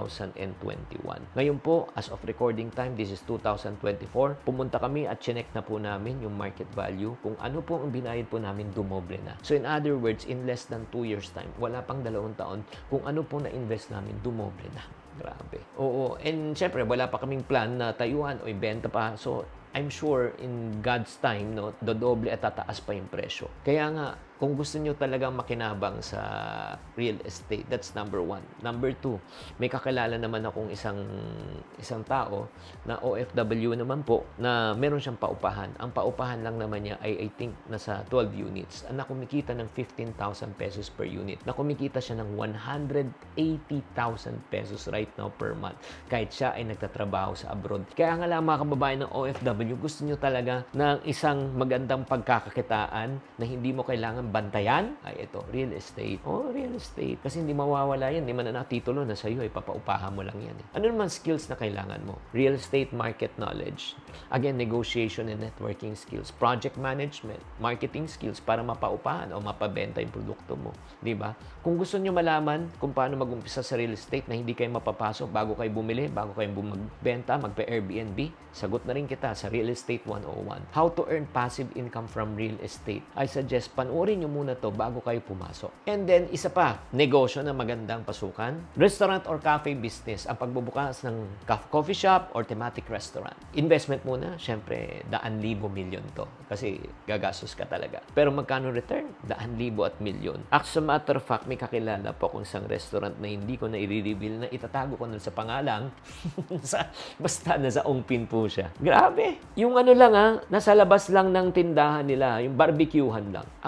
2021. Ngayon po, as of recording time, this is 2024, pumunta kami at chinek na po namin yung market value, kung ano po ang binayad po namin, dumoble na. So in other words, in less than 2 years time, wala pang 2 taon, kung ano po na-invest namin, dumoble na. Grabe. Oo. And syempre, wala pa kaming plan na tayuan o ibenta pa. So, I'm sure in God's time, no, dodoble at tataas pa yung presyo. Kaya nga, kung gusto nyo talagang makinabang sa real estate, that's number 1. Number 2, may kakilala naman akong isang tao na OFW naman po na meron siyang paupahan. Ang paupahan lang naman niya ay I think nasa 12 units. Na kumikita ng 15,000 pesos per unit. Na kumikita siya ng 180,000 pesos right now per month. Kahit siya ay nagtatrabaho sa abroad. Kaya nga lang mga kababayan ng OFW, gusto nyo talaga ng isang magandang pagkakakitaan na hindi mo kailangan bantayan, ay ito, real estate. Real estate. Kasi hindi mawawala yan. Hindi man na titulo na sa'yo, papaupahan mo lang yan. Ano naman skills na kailangan mo? Real estate market knowledge. Again, negotiation and networking skills. Project management. Marketing skills para mapaupahan o mapabenta yung produkto mo. Diba? Kung gusto nyo malaman kung paano mag-umpisa sa real estate na hindi kayo mapapasok bago kayo bumili, bago kayo magbenta, magpa-Airbnb, sagot na rin kita sa Real Estate 101. How to earn passive income from real estate. I suggest panoorin nyo muna to bago kayo pumasok. And then, isa pa, negosyo na magandang pasukan. Restaurant or cafe business. Ang pagbubukas ng coffee shop or thematic restaurant. Investment muna, syempre, 100,000 milyon to. Kasi gagastos ka talaga. Pero magkano return? 100,000 at milyon. As a matter of fact, may kakilala po akong isang restaurant na hindi ko na i-reveal na itatago ko nun sa pangalang. Basta nasa ungpin po siya. Grabe! Yung ano lang nasa labas lang ng tindahan nila, yung barbecuehan lang. Ang benta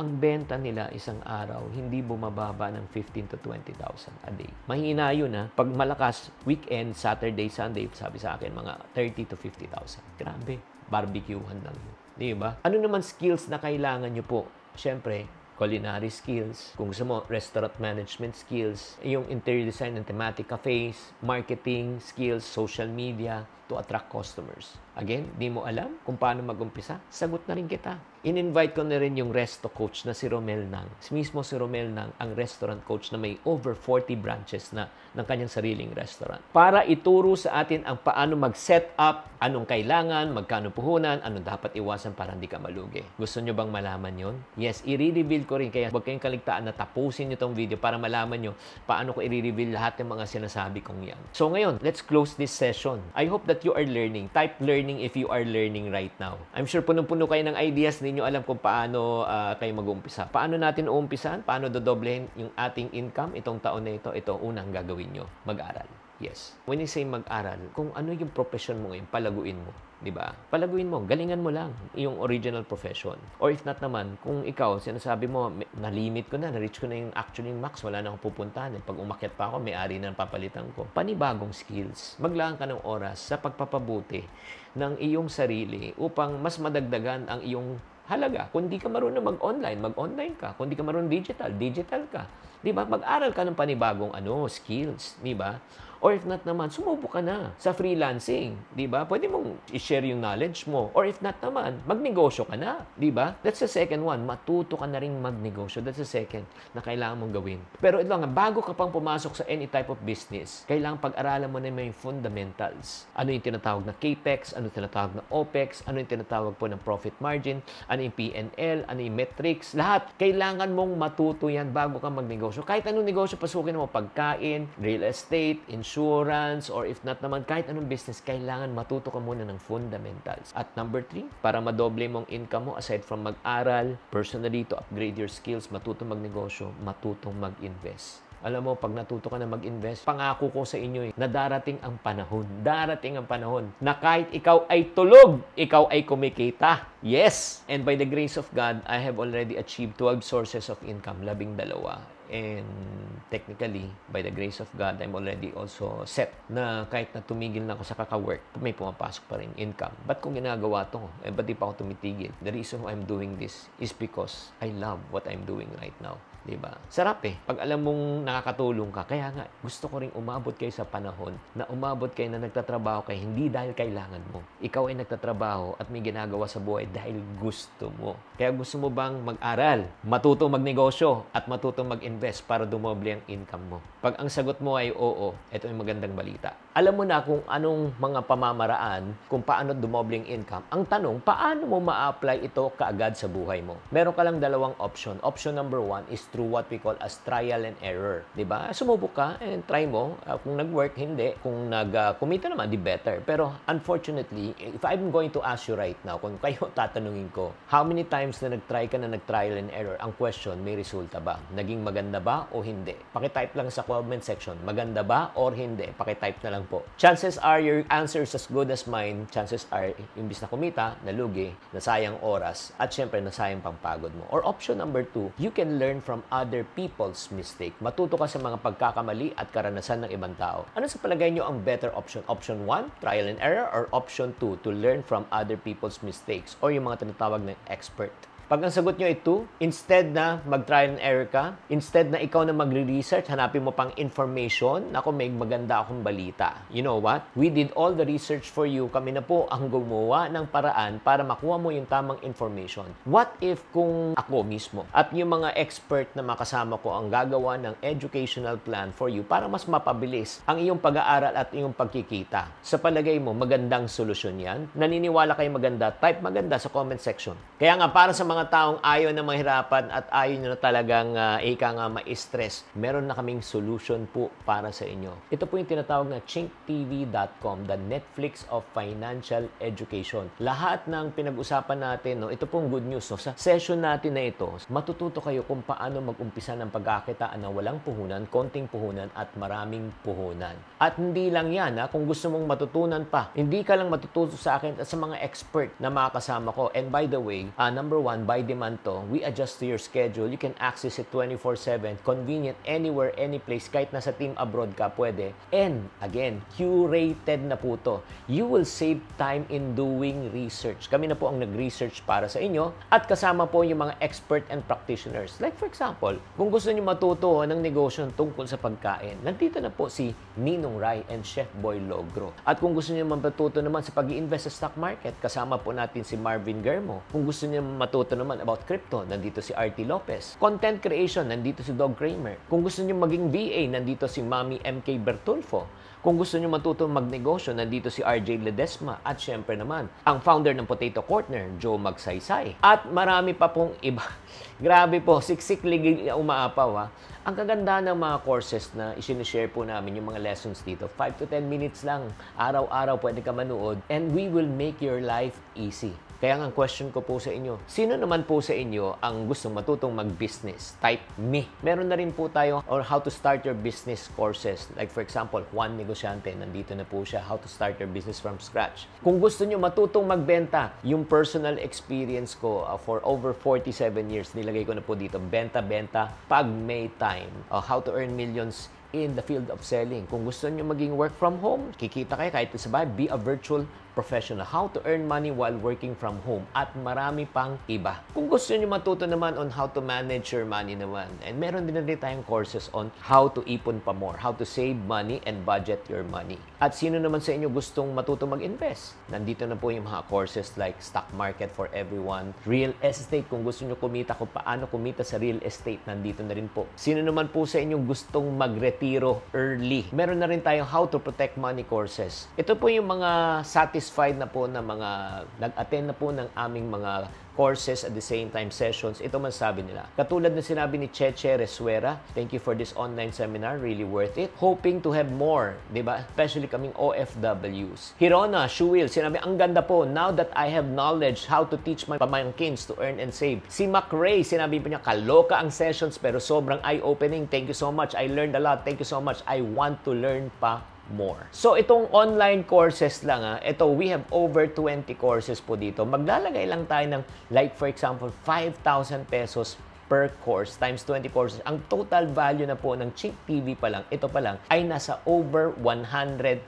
binibenta nila isang araw, hindi bumababa ng 15 to 20,000 a day. Mahina yun ha. Pag malakas, weekend, Saturday, Sunday, sabi sa akin, mga 30 to 50,000. Grabe. Barbecuehan lang yun. Di ba? Ano naman skills na kailangan nyo po? Siyempre, culinary skills. Kung gusto mo, restaurant management skills. Yung interior design and thematic cafes. Marketing skills, social media to attract customers. Again, di mo alam kung paano mag-umpisa? Sagot na rin kita. In-invite ko na rin yung resto coach na si Romel Nang. Mismo si Romel Nang, ang restaurant coach na may over 40 branches na ng kanyang sariling restaurant. Para ituro sa atin ang paano mag-set up, anong kailangan, magkano puhunan, ano dapat iwasan para hindi ka malugi. Gusto nyo bang malaman yon? Yes, i-reveal ko rin. Kaya huwag kayong kaligtaan na tapusin nyo tong video para malaman nyo paano ko i-reveal lahat ng mga sinasabi kong yan. So ngayon, let's close this session. I hope that you are learning. Type learning if you are learning right now. I'm sure punong-puno kayo ng ideas, ninyo alam kung paano kayo mag-uumpisa. Paano natin uumpisan? Paano dodoblehin yung ating income itong taon na ito? Ito unang gagawin nyo. Mag-aral. Yes. When you say mag-aral, kung ano yung profession mo ngayon, palaguin mo. Diba? Palaguin mo, galingan mo lang yung original profession. Or if not naman, kung ikaw, sinasabi mo, na-limit ko na, na-reach ko na yung actually max, wala na akong pupuntahan. Pag umakyat pa ako, may-ari na papalitan ko. Panibagong skills. Maglaan ka ng oras sa pagpapabuti ng iyong sarili upang mas madagdagan ang iyong halaga. Kung di ka marunong mag-online ka. Kung di ka marunong digital ka. Diba? Mag-aral ka ng panibagong skills. Diba? Or if not naman, sumubo ka na sa freelancing. Diba? Pwede mong i-share yung knowledge mo. Or if not naman, magnegosyo ka na. Diba? That's the second one. Matuto ka na rin magnegosyo. That's the second na kailangan mong gawin. Pero ito nga, bago ka pang pumasok sa any type of business, kailangan pag-aralan mo na yung fundamentals. Ano yung tinatawag na CAPEX? Ano yung tinatawag na OPEX? Ano yung tinatawag po ng profit margin? Ano yung P&L? Ano yung metrics? Lahat. Kailangan mong matuto yan bago ka magnegosyo. Kahit anong negosyo, pasukin mo, pagkain, real estate, insurance, or if not naman, kahit anong business, kailangan matuto ka muna ng fundamentals. At number 3, para madoble mong income mo, aside from mag-aral, personally, to upgrade your skills, matutong magnegosyo, matutong mag-invest. Alam mo, pag natuto ka na mag-invest, pangako ko sa inyo na darating ang panahon na kahit ikaw ay tulog, ikaw ay kumikita. Yes! And by the grace of God, I have already achieved 12 sources of income, 12. And technically, by the grace of God, I'm already also set na kahit na tumigil na ako sa kaka-work, may pumapasok pa rin income. Ba't kung ginagawa to? Ba't di pa ako tumitigil? The reason why I'm doing this is because I love what I'm doing right now. Diba? Sarap pag alam mong nakakatulong ka. Kaya nga, gusto ko ring umabot kayo sa panahon na umabot kayo na nagtatrabaho kayo hindi dahil kailangan mo. Ikaw ay nagtatrabaho at may ginagawa sa buhay dahil gusto mo. Kaya gusto mo bang mag-aral, matutong magnegosyo, at matutong mag-invest para dumoble ang income mo? Pag ang sagot mo ay oo, ito ay magandang balita. Alam mo na kung anong mga pamamaraan kung paano dumoble ang income. Ang tanong, paano mo ma-apply ito kaagad sa buhay mo? Meron ka lang dalawang option. Option number 1 is through what we call as trial and error. Diba? Sumubok ka and try mo. Kung nag-work, hindi. Kung nag-kumita naman, di better. Pero unfortunately, if I'm going to ask you right now, kung kayo tatanungin ko, how many times na nag-try ka na nag-trial and error? Ang question, may resulta ba? Naging maganda ba o hindi? Pakitype lang sa comment section, maganda ba or hindi? Pakitype na lang po. Chances are your answer is as good as mine. Chances are, imbis na kumita, nalugi, nasayang oras, at syempre nasayang pangpagod mo. Or option number 2, you can learn from other people's mistake. Matuto ka sa mga pagkakamali at karanasan ng ibang tao. Ano sa palagay nyo ang better option? Option 1, trial and error, or option 2, to learn from other people's mistakes, or yung mga tinatawag ng expert? Pag ang sagot nyo ay 2, instead na mag-trial and error ka, instead na ikaw na magre-research, hanapin mo pang information, ako may maganda akong balita. You know what? We did all the research for you. Kami na po ang gumawa ng paraan para makuha mo yung tamang information. What if kung ako mismo at yung mga expert na makasama ko ang gagawa ng educational plan for you para mas mapabilis ang iyong pag-aaral at iyong pagkikita? Sa palagay mo, magandang solusyon yan? Naniniwala kayo maganda? Type maganda sa comment section. Kaya nga, para sa mga taong ayaw na mahirapan at ayaw nyo na talagang ma-stress, meron na kaming solution po para sa inyo. Ito po yung tinatawag na ChinkTV.com, the Netflix of Financial Education. Lahat ng pinag-usapan natin, ito pong good news. Sa session natin na ito, matututo kayo kung paano mag-umpisa ng pagkakitaan na walang puhunan, konting puhunan at maraming puhunan. At hindi lang yan, kung gusto mong matutunan pa, hindi ka lang matututo sa akin at sa mga expert na makakasama ko. And by the way, number 1, on by demand to. We adjust to your schedule. You can access it 24/7, convenient, anywhere, any place. Kahit nasa team abroad ka, pwede. And again, curated na po to. You will save time in doing research. Kami na po ang nag-research para sa inyo at kasama po yung mga expert and practitioners. Like for example, kung gusto niyo matuto ng negosyo tungkol sa pagkain, nandito na po si Ninong Rai and Chef Boy Logro. At kung gusto niyo matuto naman sa pag-i-invest sa stock market, kasama po natin si Marvin Germo. Kung gusto niyo matuto naman about crypto, nandito si RT Lopez. Content creation, nandito si Dog Kramer. Kung gusto niyo maging VA, nandito si Mami MK Bertulfo. Kung gusto niyo matuto magnegosyo, nandito si RJ Ledesma. At syempre naman, ang founder ng Potato Corner, Joe Magsaysay. At marami pa pong iba. Grabe po, siksik ligil umaapaw ha. Ang kagandahan ng mga courses na isinishare po namin, yung mga lessons dito, 5 to 10 minutes lang. Araw-araw pwede ka manood and we will make your life easy. Kaya ang question ko po sa inyo, sino naman po sa inyo ang gusto matutong mag-business? Type me. Meron na rin po tayo on how to start your business courses. Like for example, Juan Negociante, nandito na po siya, how to start your business from scratch. Kung gusto nyo matutong magbenta, yung personal experience ko for over 47 years, nilagay ko na po dito, benta-benta pag may time. How to earn millions in the field of selling. Kung gusto nyo maging work from home, kikita kayo kahit sa bahay, be a virtual professional. How to earn money while working from home. At marami pang iba. Kung gusto nyo matuto naman on how to manage your money naman. And meron din na rin tayong courses on how to ipon pa more. How to save money and budget your money. At sino naman sa inyo gustong matuto mag-invest? Nandito na po yung mga courses like stock market for everyone. Real estate. Kung gusto nyo kumita kung paano kumita sa real estate, nandito na rin po. Sino naman po sa inyo gustong magretiro early? Meron na rin tayong how to protect money courses. Ito po yung mga satisfied na po na mga nag-attend na po ng aming mga courses at the same time sessions. Ito masasabi nila. Katulad na sinabi ni Cheche Resuera, thank you for this online seminar, really worth it. Hoping to have more, di ba? Especially kaming OFWs. Hirona Shuil, sinabi, ang ganda po, now that I have knowledge how to teach my pamangkins to earn and save. Si Mac Ray, sinabi po niya, kaloka ang sessions pero sobrang eye-opening. Thank you so much. I learned a lot. Thank you so much. I want to learn pa more. So, itong online courses lang ito, we have over 20 courses po dito. Maglalagay lang tayo ng, like for example, 5,000 pesos per course times 20 courses. Ang total value na po ng Chick TV pa lang, ito pa lang, ay nasa over 100,000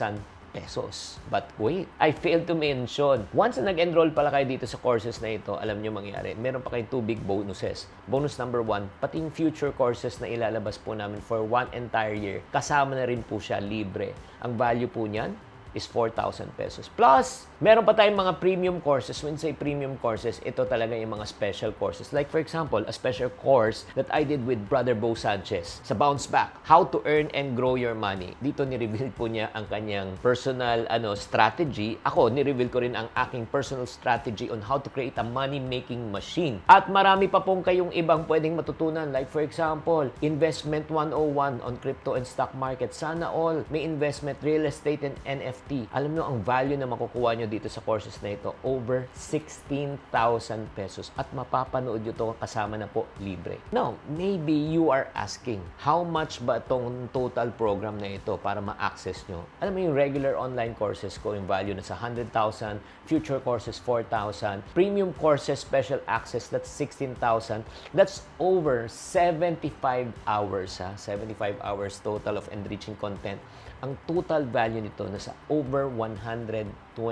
pesos. But wait, I failed to mention, once na nag-enroll pala kayo dito sa courses na ito, alam nyo mangyari, meron pa kayong 2 big bonuses. Bonus number 1, pati yung future courses na ilalabas po namin for 1 entire year, kasama na rin po siya, libre. Ang value po niyan is 4,000 pesos. Plus, meron pa tayong mga premium courses. When say premium courses, ito talaga yung mga special courses. Like for example, a special course that I did with Brother Bo Sanchez sa Bounce Back, How to Earn and Grow Your Money. Dito ni-reveal po niya ang kanyang personal strategy. Ako, ni-reveal ko rin ang aking personal strategy on how to create a money-making machine. At marami pa pong kayong ibang pwedeng matutunan. Like for example, Investment 101 on crypto and stock market. Sana all may investment, real estate, and NFT. Alam nyo, ang value na makukuha nyo dito sa courses na ito, over 16,000 pesos. At mapapanood nyo ito kasama na po libre. Now, maybe you are asking, how much ba itong total program na ito para ma-access nyo? Alam mo yung regular online courses ko, yung value na sa 100,000, future courses 4,000, premium courses, special access, that's 16,000. That's over 75 hours, 75 hours total of enriching content. Ang total value nito nasa over 120,000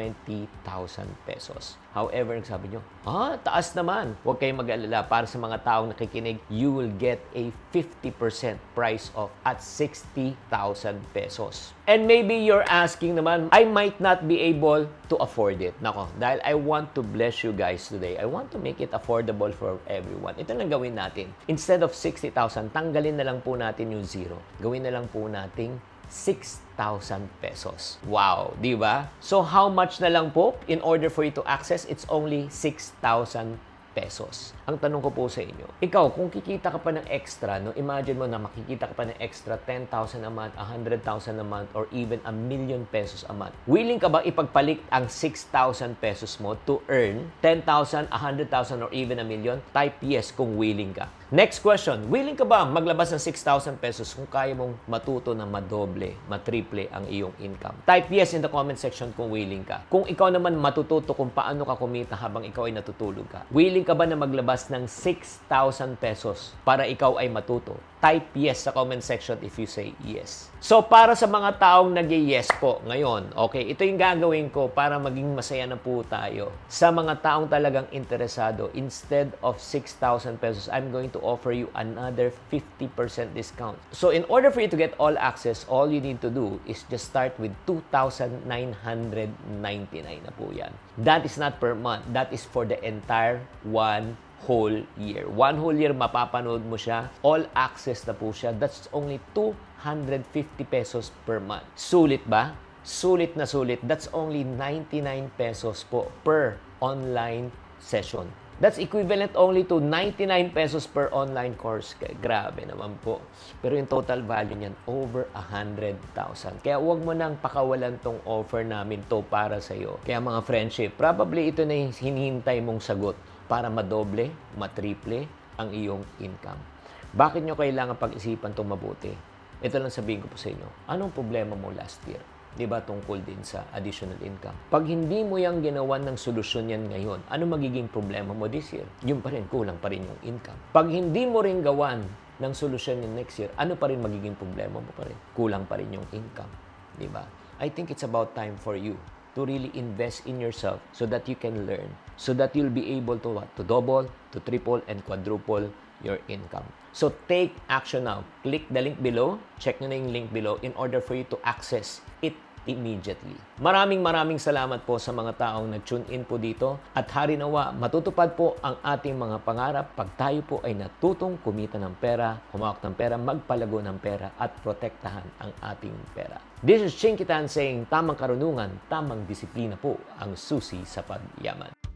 pesos. However, nagsabi nyo, taas naman. Huwag kayong mag-alala. Para sa mga taong nakikinig, you will get a 50% price off at 60,000 pesos. And maybe you're asking naman, I might not be able to afford it. Nako, dahil I want to bless you guys today. I want to make it affordable for everyone. Ito lang gawin natin. Instead of 60,000, tanggalin na lang po natin yung zero. Gawin na lang po nating 6,000 pesos. Wow, di ba? So how much na lang po in order for you to access? It's only 6,000 pesos. Ang tanong ko po sa inyo, ikaw, kung kikita ka pa ng extra, no, imagine mo na makikita ka pa ng extra 10,000 a month, 100,000 a month, or even 1,000,000 pesos a month. Willing ka ba ipagpalit ang 6,000 pesos mo to earn 10,000, 100,000, or even 1,000,000? Type yes kung willing ka. Next question, willing ka ba maglabas ng 6,000 pesos kung kaya mong matuto na madoble, matriple ang iyong income? Type yes in the comment section kung willing ka. Kung ikaw naman matututo kung paano ka kumita habang ikaw ay natutulog ka. Willing ka ba na maglabas ng 6,000 pesos para ikaw ay matuto? Type yes sa comment section if you say yes. So, para sa mga taong nag-yes po ngayon, okay, ito yung gagawin ko para maging masaya na po tayo. Sa mga taong talagang interesado, instead of 6,000 pesos, I'm going to offer you another 50% discount. So, in order for you to get all access, all you need to do is just start with 2,999 na po yan. That is not per month. That is for the entire whole year. One whole year, mapapanood mo siya. All access na po siya. That's only 250 pesos per month. Sulit ba? Sulit na sulit. That's only 99 pesos po per online session. That's equivalent only to 99 pesos per online course. Grabe naman po. Pero yung total value niyan, over 100,000. Kaya huwag mo nang pakawalan tong offer namin to para sa'yo. Kaya mga friendship, probably ito na yung hinihintay mong sagot para madoble, matriple ang iyong income. Bakit nyo kailangan pag-isipan itong mabuti? Ito lang sabihin ko po sa inyo. Anong problema mo last year? Di ba tungkol din sa additional income? Pag hindi mo yung ginawan ng solusyon yan ngayon, ano magiging problema mo this year? Yun pa rin, kulang pa rin yung income. Pag hindi mo rin gawan ng solusyon yan next year, ano pa rin magiging problema mo pa rin? Kulang pa rin yung income. Di ba? I think it's about time for you to really invest in yourself so that you can learn, so that you'll be able to what? To double, to triple, and quadruple your income. So take action now. Click the link below. Check nyo na yung link below in order for you to access it immediately. Maraming salamat po sa mga taong nag-tune in po dito at hari nawa matutupad po ang ating mga pangarap pag tayo po ay natutong kumita ng pera, humawak ng pera, magpalago ng pera at protektahan ang ating pera. This is Chinky Tan saying tamang karunungan, tamang disiplina po ang susi sa pagyaman.